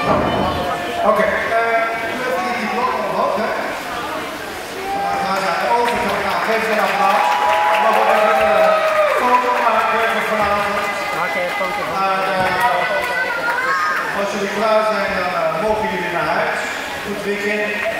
Oké, u heeft hier die blok omhoog, hè? Dan gaan ze over. Nou, geef ze een applaus. Dan wordt er een foto maken vanavond. Als jullie klaar zijn, dan mogen jullie naar huis. Goed weekend.